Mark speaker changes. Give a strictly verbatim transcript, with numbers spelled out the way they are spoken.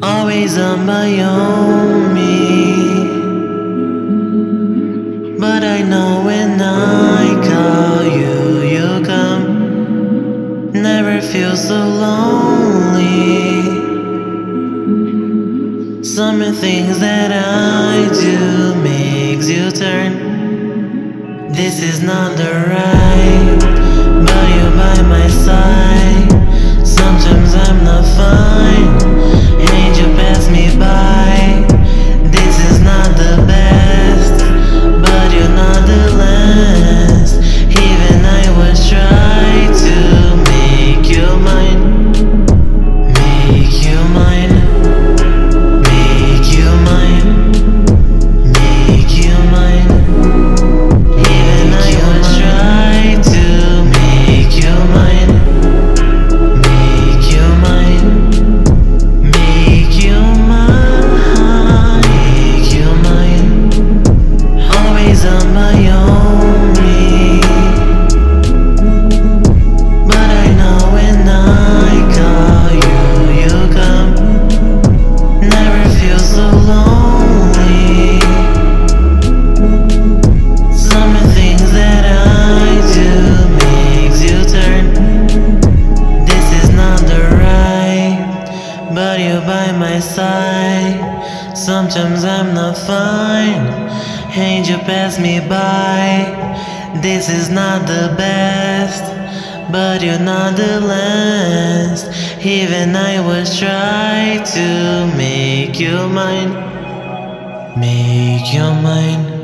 Speaker 1: always on my own me. But I know when I call you, you come. Never feel so lonely. Some things that I do makes you turn. This is not the right, but you're by my side. Sometimes I'm not fine, and you pass me by. This is not the best, but you're not the last. Even I would try to make you mine, make you mine, make you mine, make you mine. Even I would try to make you mine, make you mine, make you mine, make you mine. Always on my own me. But I know when I call you, you come. Never feel so lonely. Some things that I do makes you turn. This is not the right, but you're by my side. Sometimes I'm not fine, and you pass me by. This is not the best, but you're not the last. Even I would try to make you mine, make you mine.